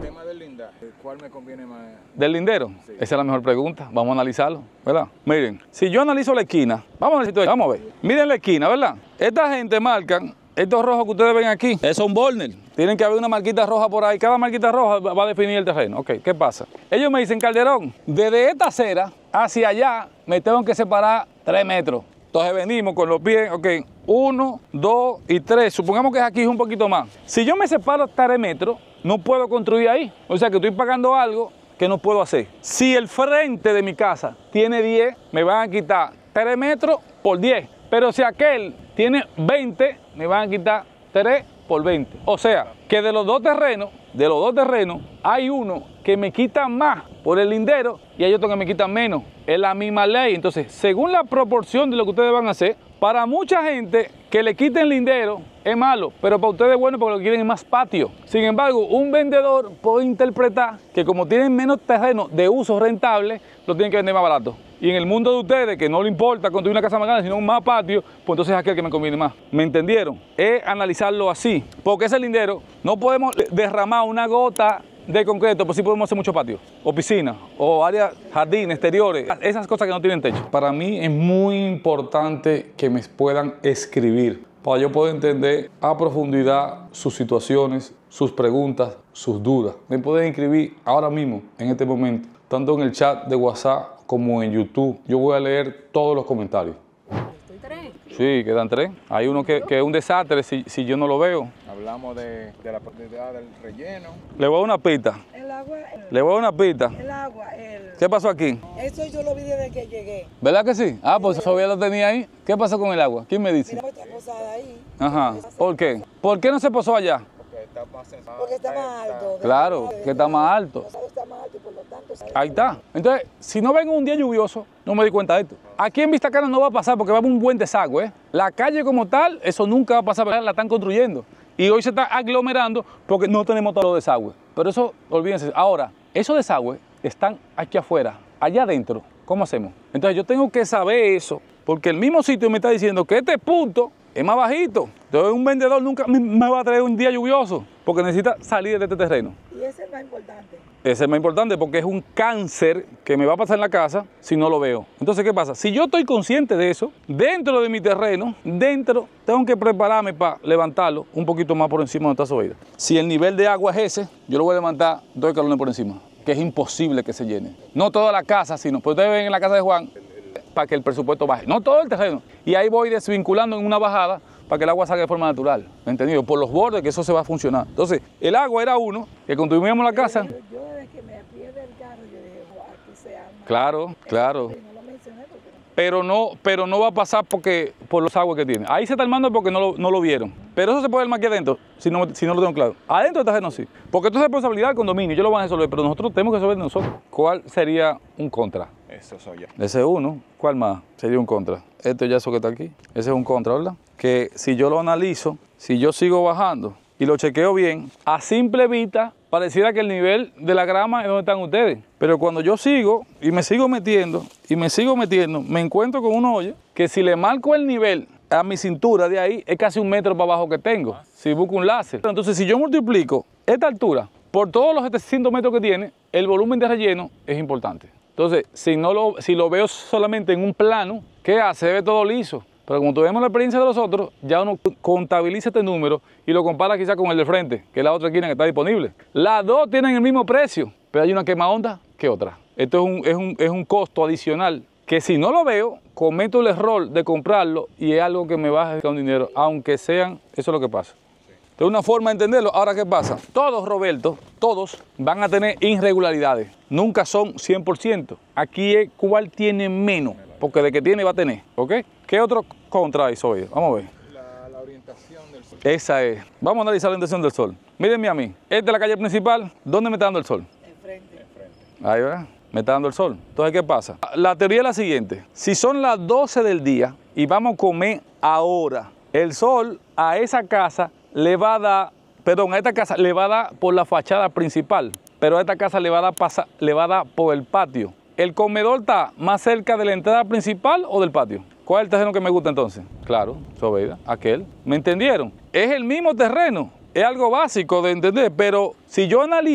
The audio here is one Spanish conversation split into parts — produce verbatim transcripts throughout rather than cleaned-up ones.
tema del lindaje, ¿cuál me conviene más? ¿Del lindero? Sí. Esa es la mejor pregunta. Vamos a analizarlo, ¿verdad? Miren, si yo analizo la esquina, vamos a ver, vamos a ver. Miren la esquina, ¿verdad? Esta gente marcan, estos rojos que ustedes ven aquí, es un borner. Tienen que haber una marquita roja por ahí. Cada marquita roja va a definir el terreno. Ok, ¿qué pasa? Ellos me dicen, Calderón, desde esta acera hacia allá me tengo que separar tres metros. Entonces venimos con los pies, ok, uno, dos y tres. Supongamos que aquí es un poquito más. Si yo me separo tres metros, no puedo construir ahí. O sea que estoy pagando algo que no puedo hacer. Si el frente de mi casa tiene diez, me van a quitar tres metros por diez. Pero si aquel tiene veinte, me van a quitar tres por veinte. O sea, que de los dos terrenos, de los dos terrenos, hay uno que me quita más por el lindero y hay otro que me quita menos. Es la misma ley. Entonces, según la proporción de lo que ustedes van a hacer, para mucha gente que le quiten lindero es malo, pero para ustedes es bueno porque lo que quieren es más patio. Sin embargo, un vendedor puede interpretar que como tienen menos terreno de uso rentable, lo tienen que vender más barato. Y en el mundo de ustedes, que no le importa construir una casa más grande, sino más patio, pues entonces es aquel que me conviene más. ¿Me entendieron? Es analizarlo así, porque ese lindero no podemos derramar una gota de concreto, pues sí podemos hacer mucho patio, o piscina, o áreas, jardines, exteriores, esas cosas que no tienen techo. Para mí es muy importante que me puedan escribir, para yo poder entender a profundidad sus situaciones, sus preguntas, sus dudas. Me pueden escribir ahora mismo, en este momento, tanto en el chat de WhatsApp como en YouTube. Yo voy a leer todos los comentarios. ¿Tres? Sí, quedan tres. Hay uno que, que es un desastre si, si yo no lo veo. Hablamos de, de la profundidad del relleno. Le voy a dar una pista. El agua, el, Le voy a dar una pista. el agua, el... ¿Qué pasó aquí? Eso yo lo vi desde que llegué. ¿Verdad que sí? Ah, pues eso ya lo tenía ahí. ¿Qué pasó con el agua? ¿Quién me dice? Mira, pues está posada ahí. Ajá. ¿Por qué? ¿Por qué no se posó allá? Porque está más sensible. Porque está más alto. Claro, que está más alto. Está más alto y por lo tanto... Ahí está. Entonces, si no vengo un día lluvioso, no me di cuenta de esto. Aquí en Vista Cana no va a pasar porque va a haber un buen desagüe. ¿eh? La calle como tal, eso nunca va a pasar porque la están construyendo. Y hoy se está aglomerando porque no tenemos todos los desagües. Pero eso, olvídense. Ahora, esos desagües están aquí afuera. Allá adentro, ¿cómo hacemos? Entonces yo tengo que saber eso porque el mismo sitio me está diciendo que este punto es más bajito. Entonces un vendedor nunca me va a traer un día lluvioso porque necesita salir de este terreno. Y ese es más importante. Ese es más importante porque es un cáncer que me va a pasar en la casa si no lo veo. Entonces, ¿qué pasa? Si yo estoy consciente de eso, dentro de mi terreno, dentro, tengo que prepararme para levantarlo un poquito más por encima de esta subida. Si el nivel de agua es ese, yo lo voy a levantar dos escalones por encima, que es imposible que se llene. No toda la casa, sino, pues ustedes ven en la casa de Juan, para que el presupuesto baje. No todo el terreno. Y ahí voy desvinculando en una bajada para que el agua salga de forma natural, ¿me entendido? Por los bordes, que eso se va a funcionar. Entonces, el agua era uno, que construíamos la casa. Yo, yo desde que me fui del carro, yo dije, wow, aquí se arma. Claro, claro. Y no lo mencioné porque... Pero no, pero no va a pasar porque, por los aguas que tiene. Ahí se está armando porque no lo, no lo vieron. Pero eso se puede armar aquí adentro, si no, si no lo tengo claro. Adentro del terreno sí. Porque esto es responsabilidad del condominio, ellos lo van a resolver, pero nosotros tenemos que resolver nosotros. ¿Cuál sería un contra? Eso soy yo. Ese es uno. ¿Cuál más? Sería un contra. Esto ya eso que está aquí. Ese es un contra, ¿verdad? Que si yo lo analizo, si yo sigo bajando y lo chequeo bien, a simple vista pareciera que el nivel de la grama es donde están ustedes. Pero cuando yo sigo y me sigo metiendo y me sigo metiendo, me encuentro con un hoyo que si le marco el nivel a mi cintura de ahí, es casi un metro para abajo que tengo. Si busco un láser. Entonces, si yo multiplico esta altura por todos los setecientos metros que tiene, el volumen de relleno es importante. Entonces, si, no lo, si lo veo solamente en un plano, ¿qué hace? Se ve todo liso. Pero como tuvimos la experiencia de los otros, ya uno contabiliza este número y lo compara quizás con el de frente, que es la otra esquina que está disponible. Las dos tienen el mismo precio, pero hay una que más onda que otra. Esto es un, es un, es un costo adicional que si no lo veo, cometo el error de comprarlo y es algo que me va a dejar un dinero, aunque sean, eso es lo que pasa. Es una forma de entenderlo. Ahora, ¿qué pasa? Todos, Roberto, todos van a tener irregularidades. Nunca son cien por ciento. Aquí es cuál tiene menos, porque de que tiene va a tener, ¿ok? ¿Qué otro contra hay, Soy? Vamos a ver. La, la orientación del sol. Esa es. Vamos a analizar la orientación del sol. Mírenme a mí. Esta es la calle principal. ¿Dónde me está dando el sol? Enfrente. Ahí va. Me está dando el sol. Entonces, ¿qué pasa? La teoría es la siguiente. Si son las doce del día y vamos a comer ahora, el sol a esa casa le va a dar, perdón, a esta casa le va a dar por la fachada principal, pero a esta casa le va a dar, pasa, le va a dar por el patio. ¿El comedor está más cerca de la entrada principal o del patio? ¿Cuál es el terreno que me gusta entonces? Claro, Sobeida, aquel. ¿Me entendieron? Es el mismo terreno, es algo básico de entender, pero si yo analizo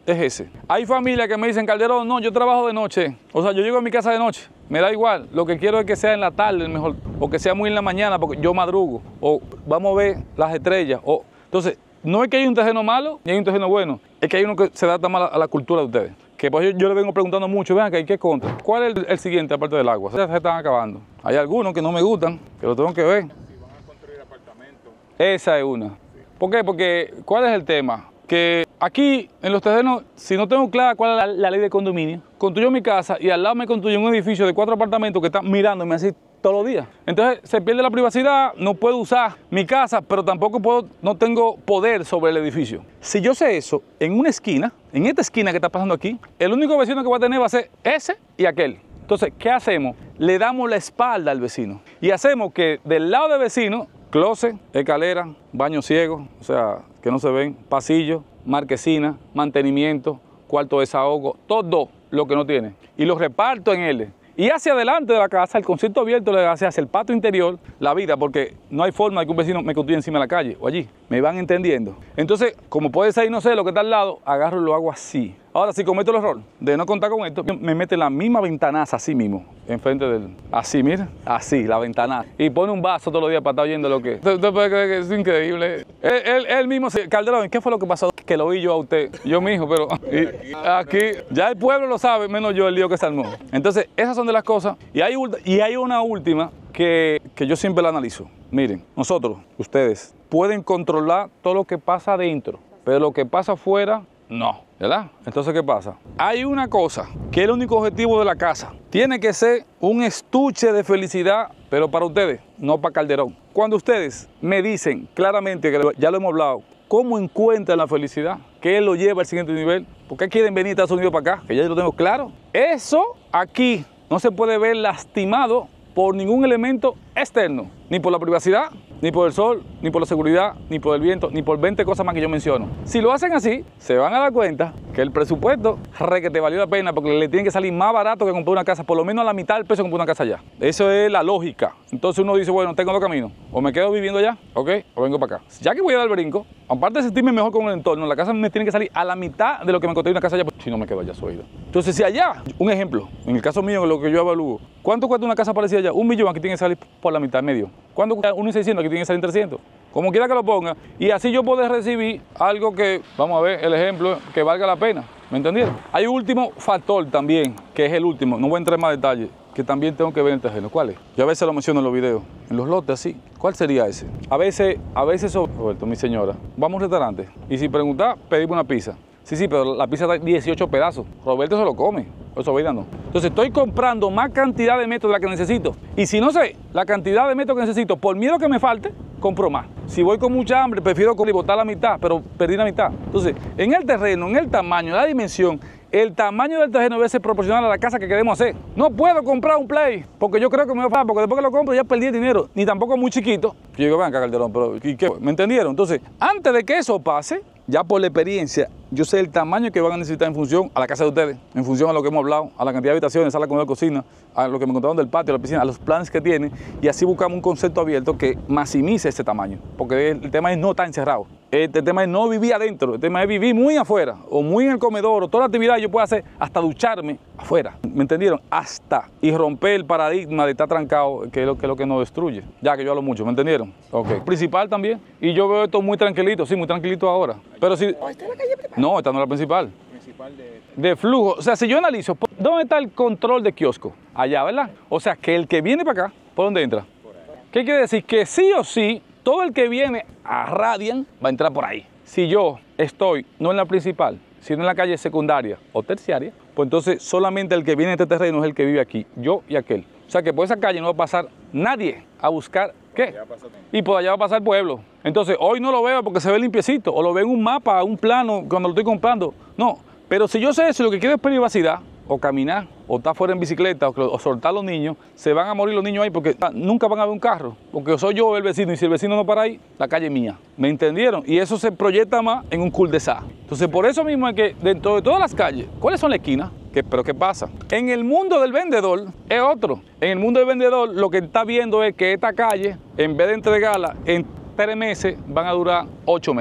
es ese. Hay familias que me dicen, Calderón, no, yo trabajo de noche. O sea, yo llego a mi casa de noche. Me da igual. Lo que quiero es que sea en la tarde mejor. O que sea muy en la mañana porque yo madrugo. O vamos a ver las estrellas. O... Entonces, no es que hay un terreno malo ni hay un terreno bueno. Es que hay uno que se adapta mal a la cultura de ustedes. Que pues yo, yo le vengo preguntando mucho, vean que hay que contra. ¿Cuál es el, el siguiente aparte del agua? Ya se están acabando. Hay algunos que no me gustan, que lo tengo que ver. Si van a construir apartamentos. Esa es una. ¿Por qué? Porque, ¿cuál es el tema? Que aquí, en los terrenos, si no tengo clara cuál es la, la ley de condominio, construyo mi casa y al lado me construyo un edificio de cuatro apartamentos que están mirándome así todos los días. Entonces, se pierde la privacidad, no puedo usar mi casa, pero tampoco puedo, no tengo poder sobre el edificio. Si yo sé eso, en una esquina, en esta esquina que está pasando aquí, el único vecino que voy a tener va a ser ese y aquel. Entonces, ¿qué hacemos? Le damos la espalda al vecino y hacemos que del lado del vecino, closet, escalera, baño ciego, o sea, que no se ven, pasillo, marquesina, mantenimiento, cuarto de desahogo, todo lo que no tiene. Y lo reparto en él. Y hacia adelante de la casa, el concepto abierto le hace hacia el patio interior, la vida, porque no hay forma de que un vecino me construya encima de la calle o allí. ¿Me van entendiendo? Entonces, como puede ser, no sé, lo que está al lado, agarro y lo hago así. Ahora, si cometo el error de no contar con esto, me mete la misma ventanaza así mismo, enfrente del... Así, mira, así, la ventanaza. Y pone un vaso todos los días para estar oyendo lo que... Usted puede creer que es increíble. Él, él, él mismo, se... Calderón, ¿qué fue lo que pasó? Que lo oí yo a usted, yo mismo, pero... Y aquí, ya el pueblo lo sabe, menos yo, el lío que se armó. Entonces, esas son de las cosas. Y hay, y hay una última que, que yo siempre la analizo. Miren, nosotros, ustedes, pueden controlar todo lo que pasa adentro, pero lo que pasa afuera, no, ¿verdad? Entonces, ¿qué pasa? Hay una cosa que es el único objetivo de la casa. Tiene que ser un estuche de felicidad, pero para ustedes, no para Calderón. Cuando ustedes me dicen claramente, que ya lo hemos hablado, cómo encuentran la felicidad, qué lo lleva al siguiente nivel, por qué quieren venir a Estados Unidos para acá, que ya lo tengo claro. Eso aquí no se puede ver lastimado por ningún elemento externo, ni por la privacidad, ni por el sol, ni por la seguridad, ni por el viento, ni por veinte cosas más que yo menciono. Si lo hacen así, se van a dar cuenta que el presupuesto re que te valió la pena porque le tiene que salir más barato que comprar una casa, por lo menos a la mitad del precio de comprar una casa allá. Eso es la lógica. Entonces uno dice, bueno, tengo dos caminos, o me quedo viviendo allá, ¿ok? O vengo para acá. Ya que voy a dar el brinco, aparte de sentirme mejor con el entorno, la casa me tiene que salir a la mitad de lo que me costé una casa allá, si no me quedo allá sueldo. Entonces si allá, un ejemplo, en el caso mío, lo que yo evalúo, ¿cuánto cuesta una casa parecida allá? Un millón, aquí tiene que salir por la mitad, medio. ¿Cuánto cuesta uno y seiscientos? Aquí tiene que salir trescientos. Como quiera que lo ponga. Y así yo poder recibir algo que, vamos a ver el ejemplo, que valga la pena. ¿Me entendieron? Hay un último factor también, que es el último. No voy a entrar en más detalles, que también tengo que ver en el terreno. ¿Cuál es? Yo a veces lo menciono en los videos, en los lotes así. ¿Cuál sería ese? A veces, a veces, sobre, Roberto, mi señora, vamos a un restaurante y si pregunta, pedimos una pizza. Sí, sí, pero la pizza da dieciocho pedazos. Roberto se lo come, o Sobeida no. Entonces estoy comprando más cantidad de metros de la que necesito. Y si no sé la cantidad de metros que necesito, por miedo que me falte, compro más. Si voy con mucha hambre, prefiero botar la mitad, pero perdí la mitad. Entonces, en el terreno, en el tamaño, la dimensión, el tamaño del terreno debe ser proporcional a la casa que queremos hacer. No puedo comprar un Play, porque yo creo que me va a fallar, porque después que lo compro ya perdí el dinero. Ni tampoco muy chiquito. Yo digo, venga, Calderón, pero ¿y qué? ¿Me entendieron? Entonces, antes de que eso pase, ya por la experiencia, yo sé el tamaño que van a necesitar en función a la casa de ustedes, en función a lo que hemos hablado, a la cantidad de habitaciones, sala, comedor, cocina, a lo que me contaron del patio, a la piscina, a los planes que tiene, y así buscamos un concepto abierto que maximice ese tamaño, porque el tema es no estar encerrado, el tema es no vivir adentro, el tema es vivir muy afuera, o muy en el comedor, o toda la actividad yo puedo hacer, hasta ducharme afuera, ¿me entendieron? Hasta, y romper el paradigma de estar trancado, que es lo que, es lo que nos destruye, ya que yo hablo mucho, ¿me entendieron? Ok. Principal también, y yo veo esto muy tranquilito, sí, muy tranquilito ahora, pero si... ¿O está en la calle principal? No, esta no es la principal. Principal de... De flujo. O sea, si yo analizo, ¿dónde está el control de kiosco? Allá, ¿verdad? O sea, que el que viene para acá, ¿por dónde entra? Por ahí. ¿Qué quiere decir? Que sí o sí, todo el que viene a Radiant va a entrar por ahí. Si yo estoy no en la principal, sino en la calle secundaria o terciaria, pues entonces solamente el que viene a este terreno es el que vive aquí, yo y aquel. O sea que por esa calle no va a pasar nadie a buscar ¿qué? Y por allá va a pasar el pueblo. Entonces, hoy no lo veo porque se ve limpiecito, o lo veo en un mapa, un plano, cuando lo estoy comprando. No, pero si yo sé eso, lo que quiero es privacidad, o caminar, o estar fuera en bicicleta, o, o soltar a los niños, se van a morir los niños ahí porque nunca van a ver un carro, porque soy yo el vecino, y si el vecino no para ahí, la calle es mía. ¿Me entendieron? Y eso se proyecta más en un cul-de-sac. Entonces, por eso mismo es que dentro de todas las calles, ¿cuáles son las esquinas? ¿Qué, pero ¿qué pasa? En el mundo del vendedor es otro. En el mundo del vendedor lo que está viendo es que esta calle, en vez de entregarla en tres meses, van a durar ocho meses.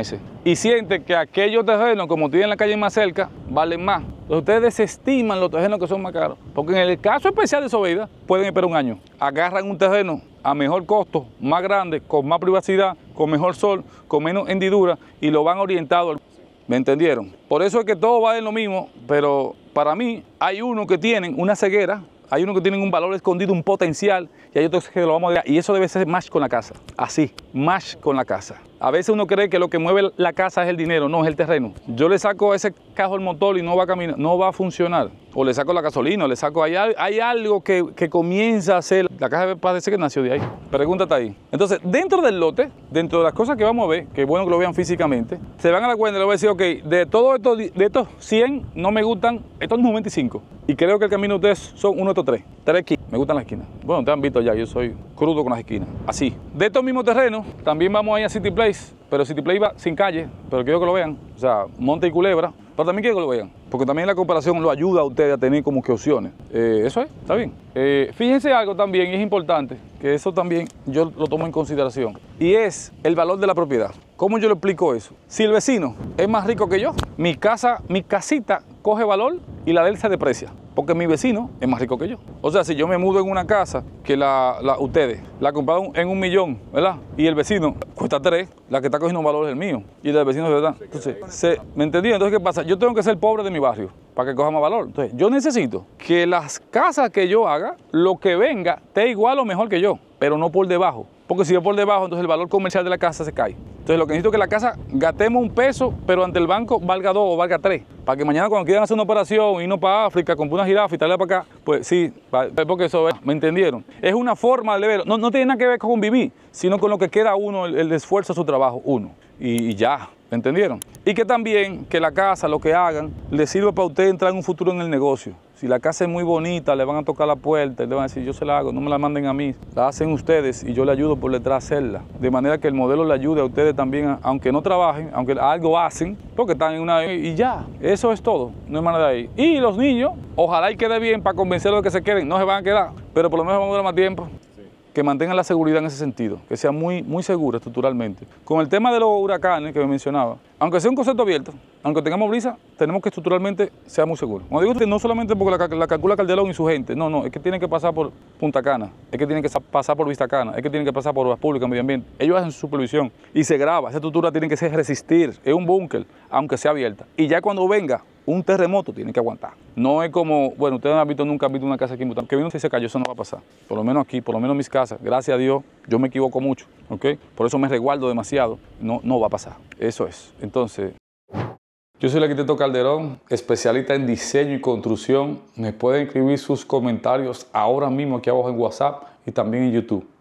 y siente que aquellos terrenos, como tienen la calle más cerca, valen más. Entonces ustedes desestiman los terrenos que son más caros. Porque en el caso especial de Sobeida, pueden esperar un año. Agarran un terreno a mejor costo, más grande, con más privacidad, con mejor sol, con menos hendidura, y lo van orientado. ¿Me entendieron? Por eso es que todo va en lo mismo, pero para mí hay uno que tienen una ceguera, hay uno que tienen un valor escondido, un potencial, y hay otros que lo vamos a dar. Y eso debe ser match con la casa. Así, match con la casa. A veces uno cree que lo que mueve la casa es el dinero, no, es el terreno. Yo le saco a ese cajo el motor y no va a caminar, no va a funcionar. O le saco la gasolina, o le saco, hay, hay algo que, que comienza a hacer. La casa parece que nació de ahí. Pregúntate ahí. Entonces, dentro del lote, dentro de las cosas que vamos a ver, que es bueno que lo vean físicamente, se van a dar cuenta y le voy a decir, ok, de todos estos, de estos cien, no me gustan estos noventa y cinco. Y creo que el camino de ustedes son uno de estos tres. Tres esquinas. Me gustan las esquinas. Bueno, ustedes han visto ya, yo soy crudo con las esquinas. Así. De estos mismos terrenos, también vamos a ir a City Place. Pero City Place va sin calle, pero quiero que lo vean. O sea, Monte y Culebra. Pero también quiero que lo vean. Porque también la comparación lo ayuda a ustedes a tener como que opciones. Eh, eso es, está bien. Eh, fíjense algo también, y es importante, que eso también yo lo tomo en consideración. Y es el valor de la propiedad. ¿Cómo yo le explico eso? Si el vecino es más rico que yo, mi casa, mi casita coge valor y la de él se deprecia. Porque mi vecino es más rico que yo. O sea, si yo me mudo en una casa que la, la, ustedes la compraron en un millón, ¿verdad? Y el vecino cuesta tres, la que está cogiendo valor es el mío. Y el del vecino es verdad. Entonces, se, ¿me entendí? Entonces, ¿qué pasa? Yo tengo que ser pobre de mi barrio para que coja más valor. Entonces, yo necesito que las casas que yo haga, lo que venga, esté igual o mejor que yo, pero no por debajo. Porque si es por debajo, entonces el valor comercial de la casa se cae. Entonces lo que necesito es que la casa gastemos un peso, pero ante el banco valga dos o valga tres. Para que mañana cuando quieran hacer una operación, irnos para África, comprar una jirafa y traerla para acá, pues sí, porque eso es, ¿me entendieron? Es una forma de verlo. No, no tiene nada que ver con vivir, sino con lo que queda uno, el, el esfuerzo de su trabajo, uno. Y, y ya, ¿me entendieron? Y que también que la casa, lo que hagan, le sirva para usted entrar en un futuro en el negocio. Si la casa es muy bonita, le van a tocar la puerta y le van a decir, yo se la hago, no me la manden a mí. La hacen ustedes y yo le ayudo por detrás a hacerla. De manera que el modelo le ayude a ustedes también, a, aunque no trabajen, aunque algo hacen, porque están en una... Y ya, eso es todo, no hay manera de ahí. Y los niños, ojalá y quede bien para convencerlos de que se queden, no se van a quedar, pero por lo menos van a durar más tiempo. Que mantengan la seguridad en ese sentido, que sea muy, muy segura estructuralmente. Con el tema de los huracanes que me mencionaba, aunque sea un concepto abierto, aunque tengamos brisa, tenemos que estructuralmente sea muy seguro. Cuando digo no solamente porque la, la calcula Calderón y su gente, no, no, es que tienen que pasar por Punta Cana, es que tienen que pasar por Vista Cana, es que tienen que pasar por Obras Públicas, Medio Ambiente. Ellos hacen su supervisión y se graba, esa estructura tiene que ser resistir, es un búnker, aunque sea abierta. Y ya cuando venga un terremoto, tienen que aguantar. No es como, bueno, ustedes no han visto, nunca han visto una casa aquí en Bután, que vino y se cayó, eso no va a pasar. Por lo menos aquí, por lo menos en mis casas, gracias a Dios, yo me equivoco mucho, ¿ok? Por eso me resguardo demasiado, no, no va a pasar. Eso es. Entonces, yo soy el arquitecto Calderón, especialista en diseño y construcción. Me pueden escribir sus comentarios ahora mismo aquí abajo en WhatsApp y también en YouTube.